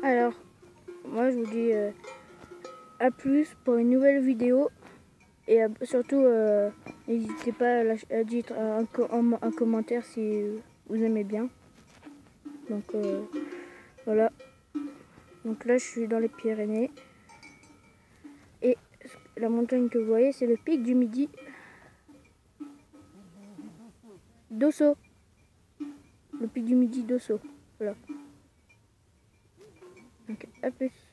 Alors, moi je vous dis à plus pour une nouvelle vidéo. Et surtout, n'hésitez pas à dire un commentaire si vous aimez bien. Donc voilà. Donc là, je suis dans les Pyrénées. Et la montagne que vous voyez, c'est le pic du Midi d'Ossau. Le pic du Midi d'Ossau. Voilà. Donc à plus.